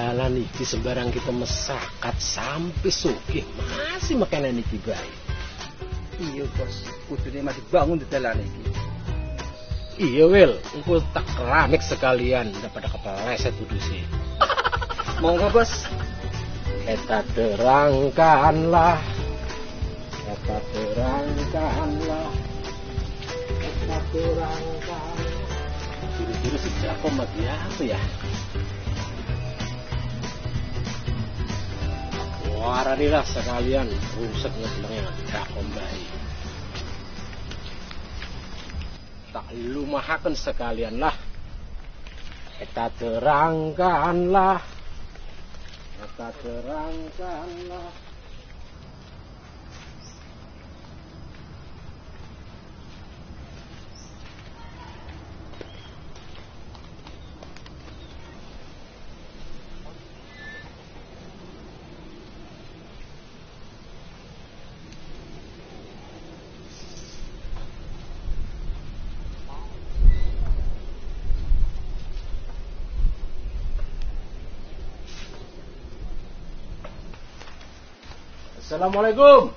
dalan iki sembarang kita mesakat sampai sugih masih makanan iki bae. Iya bos, kudune masih bangun di dalan iki. Iya Wil, engko tak keramik sekalian daripada kepeleset kuduse. Monggo bos. Eta terangkanlah, eta terangkanlah, eta terangkanlah. Juru-juru sejak mati apa ya? Waranilah sekalian rusak ngeblengnya drakom bayi. Tak lumahaken sekalian lah. Eta terangkanlah. Eta terangkanlah. Assalamualaikum.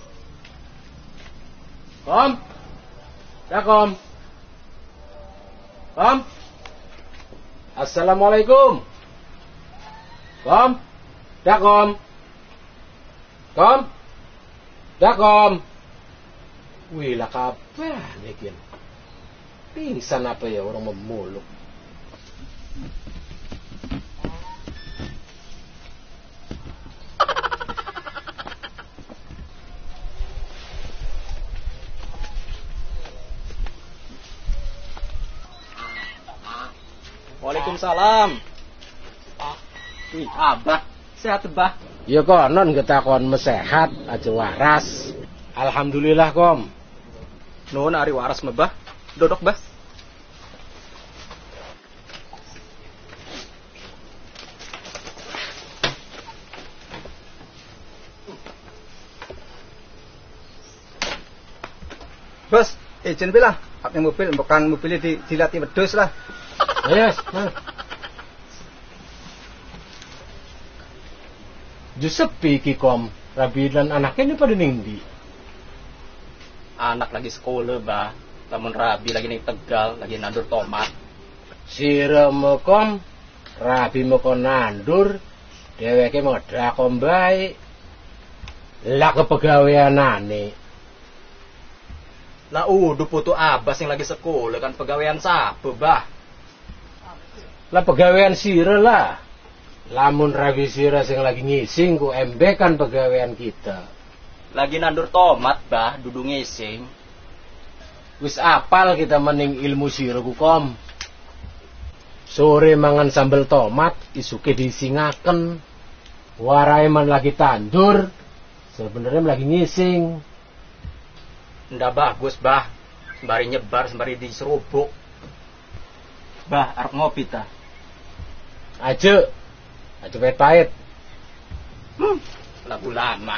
Kom. Ya Kom. Kom. Assalamualaikum. Kom. Ya Kom. Kom. Ya Kom. Wih lah kabar nih. Pingsan apa ya orang memuluk. Waalaikumsalam. Wih, Abah, sehat Abah? Ya konon kita kon mesehat aja waras. Alhamdulillah Kom. Nuhun ari waras mebah. Dodok Bas. Bos, izin bilah, hak mobil, bukan mobilnya dilatih wedus lah. Yes, Jusepi ki Kom, Rabi dan anaknya ini pada ningdi. Anak lagi sekolah bah, lamun Rabi lagi ning Tegal, lagi nandur tomat. Sira Kom, Rabi kon nandur, dheweke mau drakom bae. Lah kepegawaianane. Lah udah putu Abas yang lagi sekolah kan pegawaian sapa bah? Lah pegawaian sira lah. Lamun Rabi sira sing lagi ngising ku embekan pegawaian kita. Lagi nandur tomat bah, dudu ngising. Wis apal kita mening ilmu sira ku Kom. Sore mangan sambel tomat, isuke disingaken. Warai man lagi tandur, sebenarnya lagi ngising. Ndak bagus bah, sembari nyebar, sembari diserubuk. Bah, arep ngopi ta? Aja pahit-pahit. Lagu lama.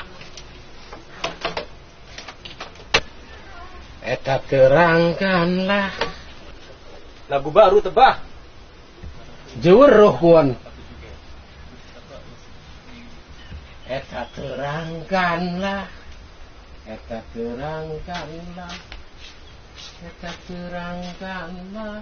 Eta terangkanlah. Lagu baru tebah. Jewuruh kuan. Eta terangkanlah. Eta terangkanlah. Eta terangkanlah.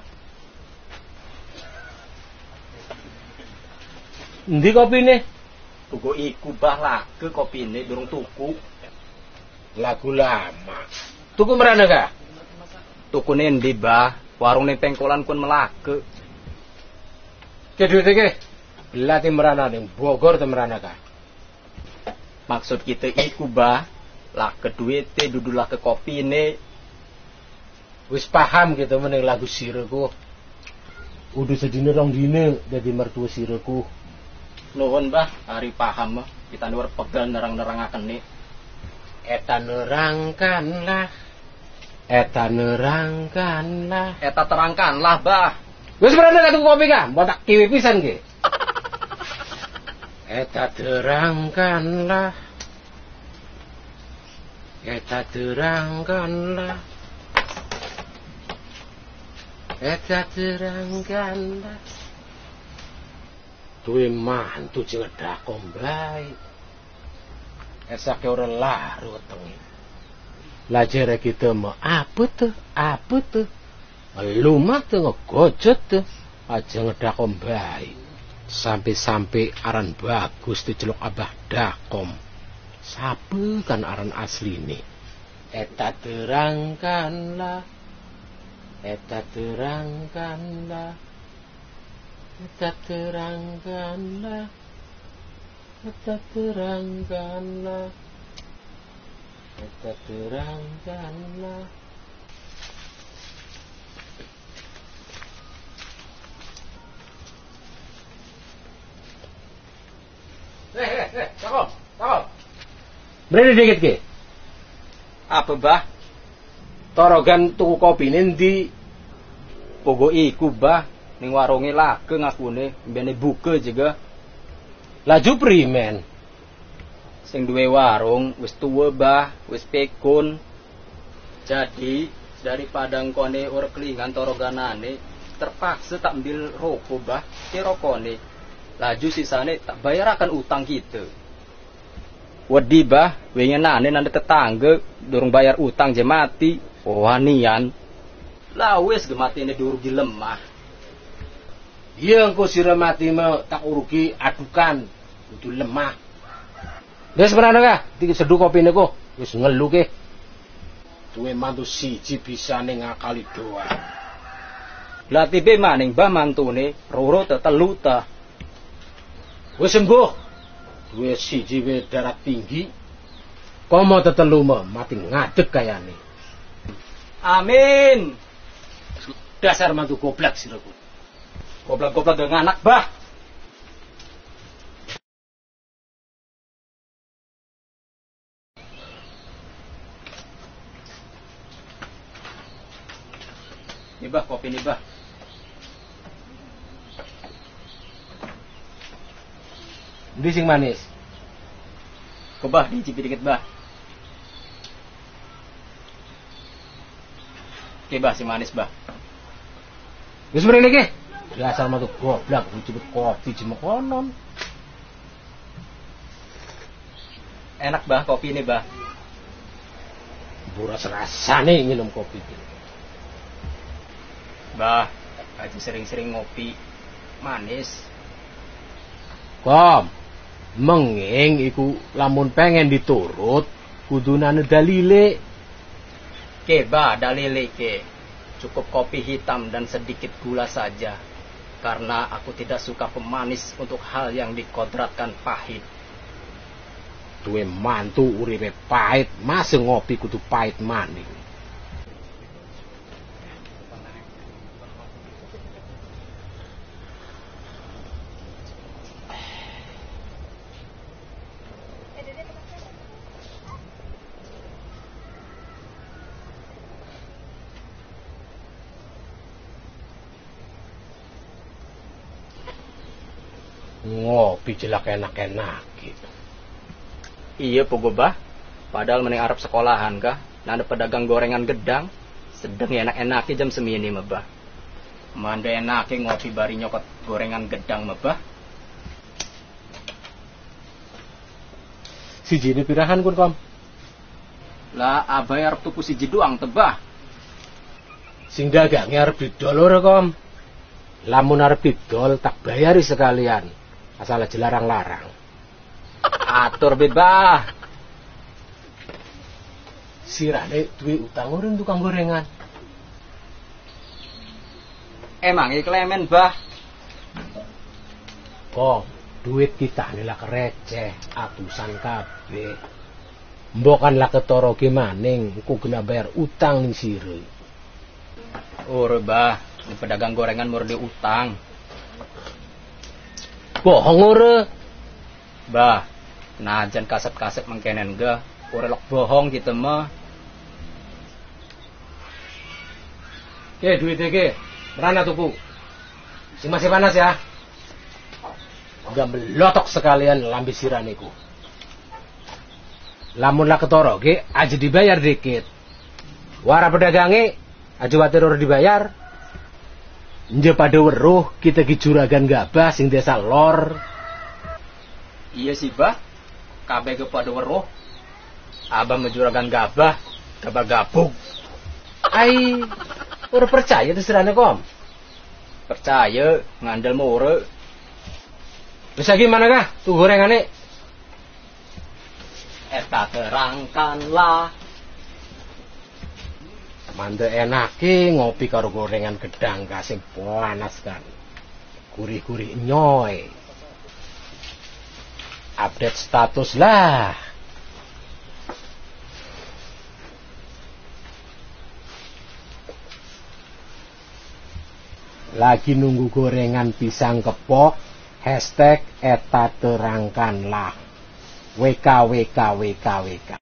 Endi kopine? Tuku iku bah lake kopine durung tuku. Lagu lama. Tuku merana ka? Tukune endi bah? Warung ning pengkolan kun melake. Ke duit iki? Belati merana ning Bogor te merana ka? Maksud kita iku bah, lake duite dudu lake kopine. Wis paham gitu mening lagu siraku. Udah sedina rong dine dadi mertua siraku. Nuhun bah, hari paham mah. Kita nur pegal nerang-nerangaken nih. Eta nerangkanlah. Eta nerangkanlah. Eta terangkanlah bah. Wis berani ka tuku kopi ka? Mbok tak kiwi pisan ki. Eta terangkanlah. Eta terangkanlah. Eta terangkanlah. duwe mantu sing ngedhako bae. Esake ora lar wetenge. Lah jere kita mau apa tuh? Lumah tuh ngegojot tuh. Aja ngedhako bae. Sampai aran bagus diceluk Abah Dakom. Sape kan aran asline. Eta terangkanlah. Cakep. Berani dikit ke? Apa bah? Torogan tuku kopi nanti. Pogo iku bah. Ning warunge lage ngakune. Mbene buka juga. Laju primen. Sing duwe warung wis tuwa bah. Wis pekun. Jadi daripada ngkone ora kelingan toroganane. Terpaksa tak ambil rokok bah. Ke rokone. Laju sisane tak bayar akan utang kita. Wedi bah, wengenane nanda tetangga durung bayar utang je mati. Wanian. Lah wis gematine durugi lemah. Iya engko sira mati mah tak urugi adukan kudu lemah. Wis sebenarnya ka, iki seduh kopine kok wis ngelu ke. Duwe mantu siji bisane ngakali doa. Lah tibe maning bah mantune roro te telu ta. Wis sembuh. Duwe siji we darah tinggi. Komo tetelu mati ngadeg kayane. Amin. Dasar mantu goblok siraku. Goblok-goblok dengan anak bah. Ini bah, kopi ini bah. Ndi sing manis? Kebah dicipi dikit bah. Oke bah, si manis bah. Wis mrene iki. Dasar mantu goblok cepet kopi jemek konon. Enak bah kopi ini bah. Buras rasane nginum kopi iki. Bah, aja sering-sering ngopi manis. Kom, menging iku lamun pengen diturut kudunane dalile. Ke bah, dalile ke. Cukup kopi hitam dan sedikit gula saja. Karena aku tidak suka pemanis untuk hal yang dikodratkan pahit. Duwe mantu uripe pahit, masa ngopi kudu pahit maning. Ngopi jelak enak-enak gitu. Iya pogo bah. Padahal mending Arab sekolahan kah. Nanda pedagang gorengan gedang. Sedang enak-enaknya jam semini mah bah. Manda enaknya ngopi bari nyokot gorengan gedang mah bah. Siji ini pirahan kun kom. Lah abai arep tuku siji doang tebah. Sing dagangnya arep didol ora kom. Lamun arep didol tak bayari sekalian. Asal aja larang-larang. Atur bebah. Sirane duwe utang urun tukang gorengan. Emang iki klemen bah. Kok duit kita nilai receh atusan kabeh. Mbok kan lah ketara ki maning engko kena bayar utang ning sire. Ora bah, pedagang gorengan murni utang. Bohong ora. Bah, najan kaset-kaset mengkenen ga, ora lok bohong gitu mah. Oke, duit iki. Merana tuku. Sing masih panas ya. Udah melotok sekalian lambe siraniku. Lamun lah ketara ge aja dibayar dikit. Wara pedagange aja watir ora dibayar. Nje pada weruh kita ki juragan gabah sing desa lor. Iya sih, Bah. Kabeh kepada weruh. Abah menjuragan gabah, gabah gabung. Ai, ora percaya terserane Kom. Percaya, ngandel more. Wis lagi mana kah? Tuh gorengane. Eta terangkanlah. Mande enake ngopi karo gorengan gedang kasing panas kan. Gurih-gurih nyoy. Update status lah. Lagi nunggu gorengan pisang kepok. Hashtag eta terangkanlah. WKWKWKWK.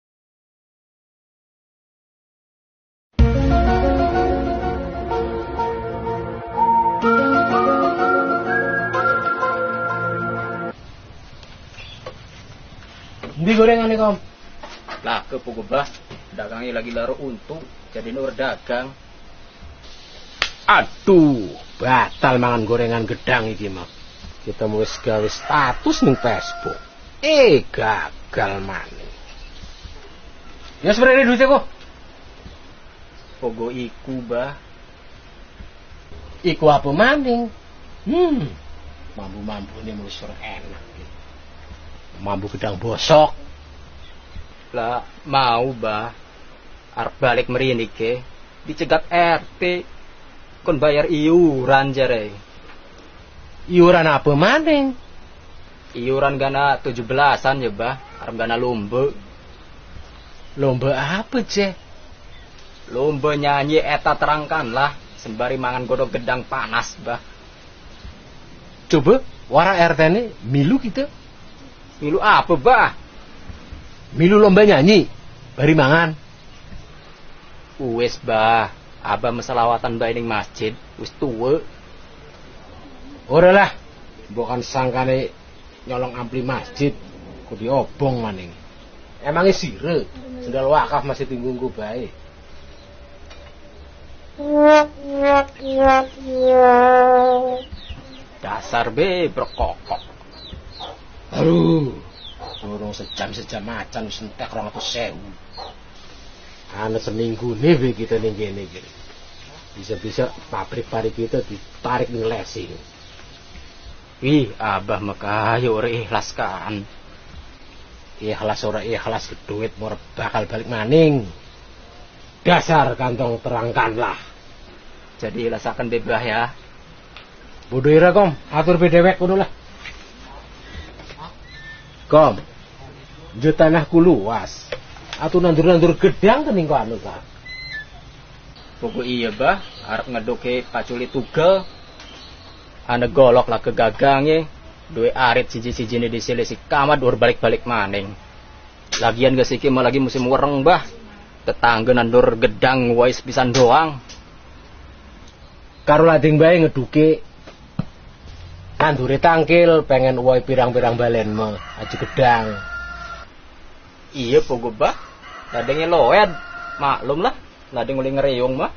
Di gorengan nih Kom. Lah ke Bah, dagangnya lagi laro untung, jadi nur dagang. Aduh, batal mangan gorengan gedang iki mah. Kita wis gawe status ning Facebook. Gagal maning. Ya sebenarnya duitnya kok. Pogo iku, Bah. Iku apa maning? Mambu-mambu ini wis enak. Mambu gedang bosok. Lah mau, Bah. Arep balik mrene ke, dicegat RT. Kon bayar iuran jare. Iuran apa maning? Iuran gana 17-an ya, Bah. Arep gana lomba. Lomba apa, Ce? Lomba nyanyi eta terangkanlah sembari mangan godok gedang panas, Bah. Coba wara RT ini milu kita. Milu apa, Bah? Milu lomba nyanyi bari mangan. Wis, Bah. Abah meselawatan bae ning masjid, wis tuwe. Ora lah. Bukan sangkane nyolong ampli masjid, ku diobong maning. Emangnya sire, sendal wakaf masih tinggungku bae. Dasar be berkokok. Aduh, durung sejam macan wis entek 200.000. Ana seminggu nih be kita ning kene iki. Bisa-bisa pabrik pari kita ditarik ning lesing. Wih, Abah makayo ora ikhlas kan. Ikhlas ora ikhlas duit mau bakal balik maning. Dasar kantong terangkanlah. Jadi rasakan bebah ya. Bodoh ira Kom, atur bedewek kudu lah. Kom, jo tanahku luas. Atuh nandur-nandur gedang kening kok anu ta. Pokok iya, Bah, arep ngedoke paculi tugel. Ana golok lah ke gagange. Duwe arit siji-sijine disilisi kamar dur balik-balik maning. Lagian gak siki mah lagi musim wereng, Bah. Tetangga nandur gedang wis pisan doang. Karo lading bae ngeduke. Nandure tangkil pengen uwoy pirang-pirang balen mah aja gedang. Iya, Pogo, Bah. Ladengnya loed. Maklum lah, ladeng mulai ngereung mah.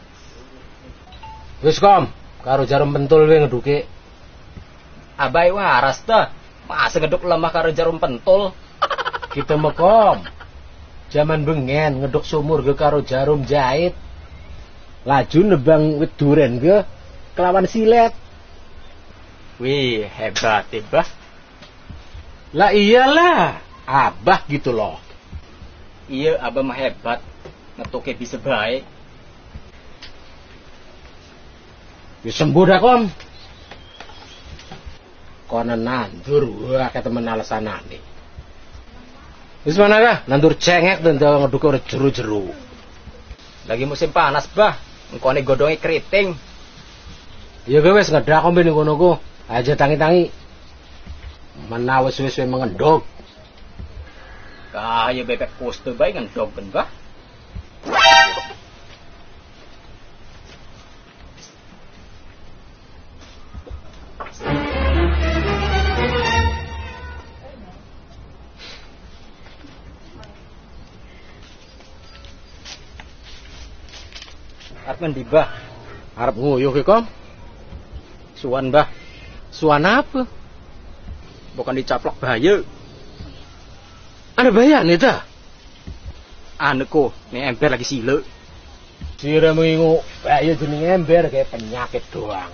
Wis Kom, karo jarum pentul we ngeduke. Abai waras dah. Masa ngeduk lemah karo jarum pentul. Kita mah Kom. Zaman bengen ngeduk sumur ge karo jarum jahit. Laju nebang wit duren ge kelawan silet. Wih, hebat ya, Bah. Lah iyalah, Abah gitu loh. Iya, Abah mah hebat. Ngetuke bisa baik. Wis sembuh dah Kom. Kono nandur wah kata temen alasanane. Wis mana kah? Nandur cengek dan ngeduk ora jeru-jeru. Lagi musim panas, Bah. Engkone godhonge keriting. Ya wis ngedak kombe ning kono ku. Aja tangi-tangi. Menawa wis mengendog. Kaya bebek poste bae ngendog ben, Bah. Arep ngendi, Bah? Arep nguyuh ki, Kom? Suwan, Mbah. Suan apa? Bukan dicaplok bahaya. Ada bayane ta? Anu ko, ini ember lagi sile. Sira mengingu bahaya jeneng ember kayak penyakit doang.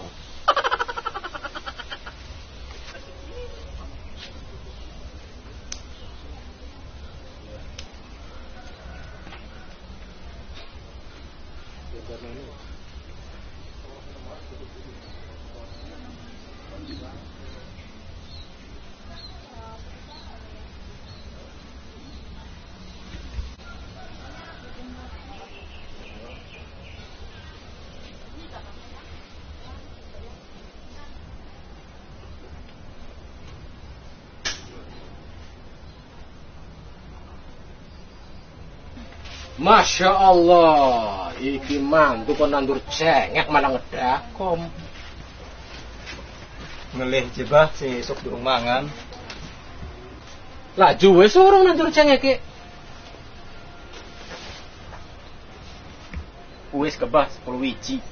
Masya Allah, iki mantu kok nandur cengek malah ngedakom. Ngelih jebah si esuk durung mangan. Laju wis urung nandur cengek ki. Wis kebah 10 wiji.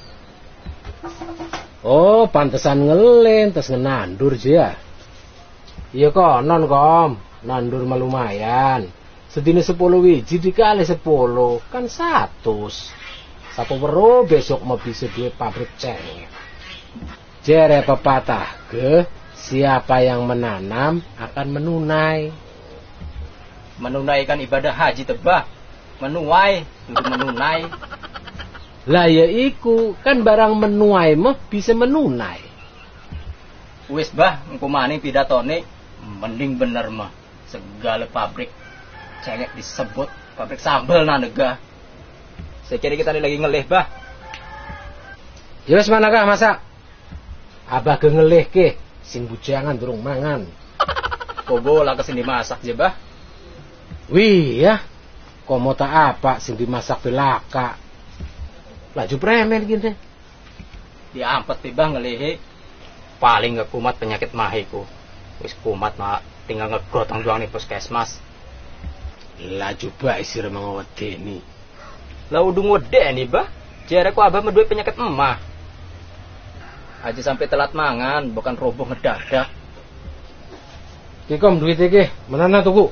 Oh, pantesan ngelih terus ngenandur ya. Iya kok non Kom, nandur mah lumayan. Sedini 10 wiji dikali 10 kan 100. Satu wero besok mau bisa duit pabrik cengek. Jere pepatah ke siapa yang menanam akan menunai. Menunaikan ibadah haji tebah. Menuai, untuk menunai. Lah ya iku kan barang menuai mah bisa menunai. Wis bah, engko maning pidatone mending bener mah segala pabrik cengek disebut pabrik sambel nanega. Saya kira kita lagi ngelih bah. Ya wis manakah masak? Abah ge ngelih ke, sing bujangan durung mangan. Kobo lah kesini masak je bah. Wih ya, komo tak apa sing dimasak belaka. Laju premen gini. Diampet tiba ngelihi paling gak kumat penyakit mahiku. Wis kumat mah tinggal ngegotong doang nih puskesmas. Laju bae sira mangwedeni. Lah udung wedeni bah. Jare ku abah medue penyakit emah. Aja sampai telat mangan, bukan roboh ngedadak. Ki Kom duit iki, menana tuku.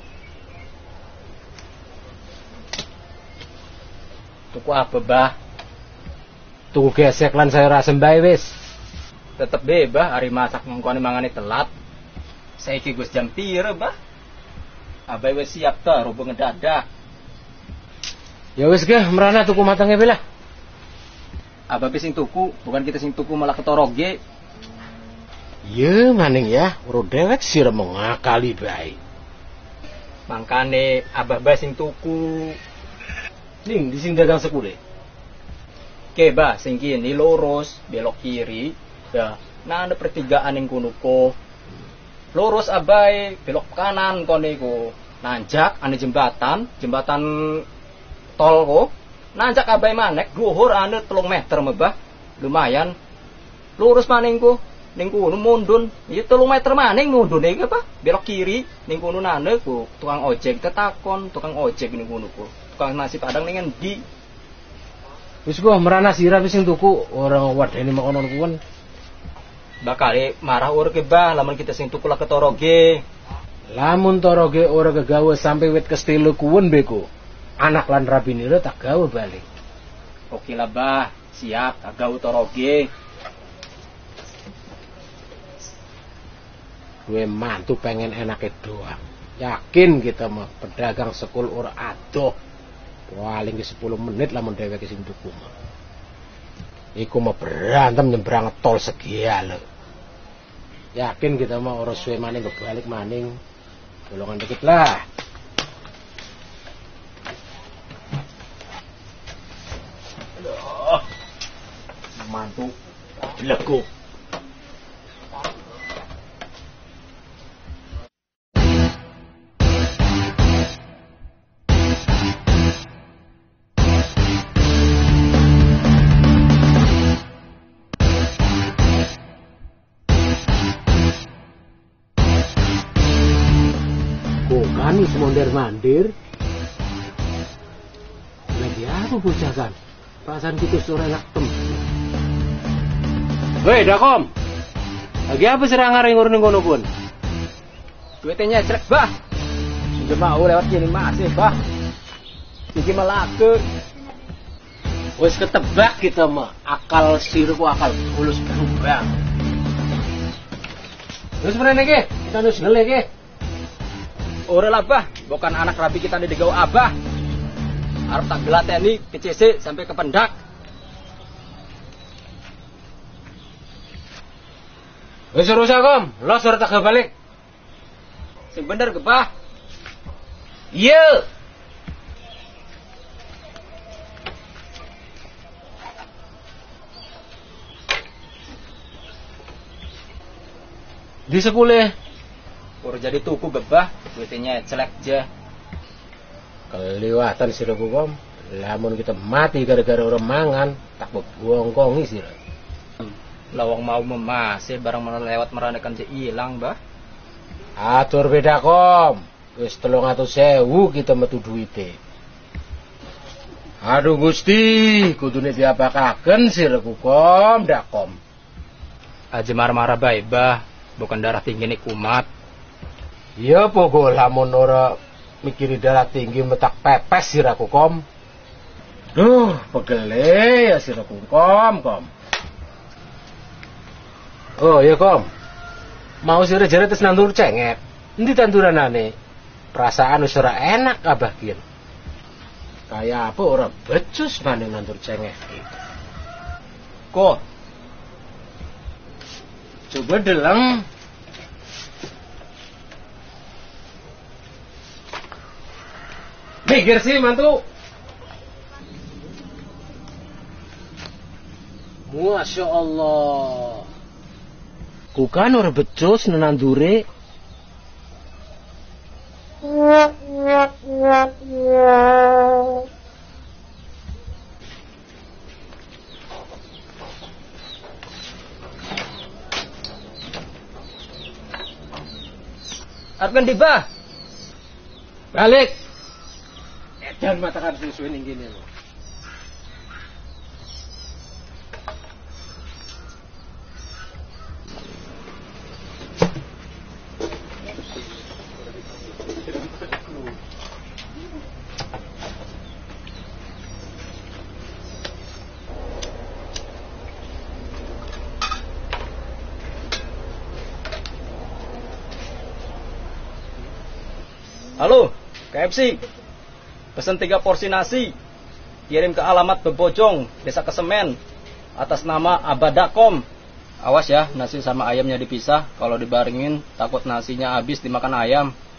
Tuku apa bah? Tuku gesek lan sayur asem bae wis. Tetep bebah hari masak ngongkone mangane telat. Saiki Gus jam pira bah? Abai wis siap ta roboh ngedadak. Ya wis ge, merana tuku matangnya belah. Abah sing tuku, bukan kita sing tuku malah ketoroge. Ya maning ya, uro dewek sira mengakali bae. Mangkane abah sing tuku. Ning di sing dagang sekule. Oke bah, sing kini lurus, belok kiri. Ya, nah ada pertigaan yang kuno ko. Lurus abai, belok kanan kone ko. Nanjak, ane jembatan tol ko. Nanjak abai manek, dhuwur ane 3 meter mebah. Lumayan. Lurus maning ko. Ning kuno mundun. Iya 3 meter maning mundun iki apa? Belok kiri, ning kuno nane ko. Tukang ojek tetakon, tukang ojek ning kuno ko. Tukang nasi padang ning endi? Wis gua merana sira wis sing tuku, orang wadeni makonon kuwen. Bakal marah ora ke bah, lamun kita sing tuku lah ketoroge. Lamun toroge ora kegawe sampai wit kestilu kuwen beko. Anak lan rabinira tak gawe balik. Oke lah bah, siap tak gawe toroge. Gue mantu pengen enake doang. Yakin kita mah pedagang sekul ora adoh. Paling ke 10 menit lamun dheweke sing tuku mah. Iku mah berantem nyebrang tol segiale. Yakin kita mah ora suwe maning kebalik maning. Golongan dikit lah. Aduh. Mantu leguk. Manis mondar-mandir. Lagi apa bocah kan? Perasaan kita sore enak tem. Weh, Dakom. Lagi apa serangan ngurung ngono pun? Duitnya nyecrek, bah. Sudah mau lewat sini masih, bah. Iki melake. Wes ketebak kita mah. Akal sirup akal bulus berubah. Terus mana ke? Kita nus ngele ke? Ora lah, bah. Bukan anak rapi kita di gawe abah. Arep tak gelateni ke CC sampai ke pendak. Wes rusak Kom, lo suruh tak balik. Sing bener gebah. Iya. Di sepuluh. Ora jadi tuku gebah, duitnya celek aja. Kelewatan sih Kom. Lamun kita mati gara-gara orang mangan, tak bongkongi sih. Lawang mau memasih barang mana lewat meranakan si ilang, bah. Atur beda Kom. Wis 300.000 kita metu duite. Aduh Gusti, kudune diapakaken sirku Kom, dak Kom. Aja marah-marah bae, bah. Bukan darah tinggi nih kumat. Iya pogo lamun ora mikiri darah tinggi metak pepes siraku Kom. Duh, pegele ya siraku Kom. Oh iya Kom. Mau sira jare tes nandur cengek. Endi tanduranane? Perasaan wis ora enak abah kian. Kayak apa ora becus maning nandur cengek iki. Kok coba deleng. Mikir sih mantu. Masya Allah. Kukan ora becus nenandure. Arep ndi, bah? Balik. Edan matakan susu ning kene lho. Halo, KFC. Pesan 3 porsi nasi. Kirim ke alamat Bebojong, Desa Kesemen. Atas nama Abadakom. Awas ya, nasi sama ayamnya dipisah. Kalau dibaringin, takut nasinya habis dimakan ayam.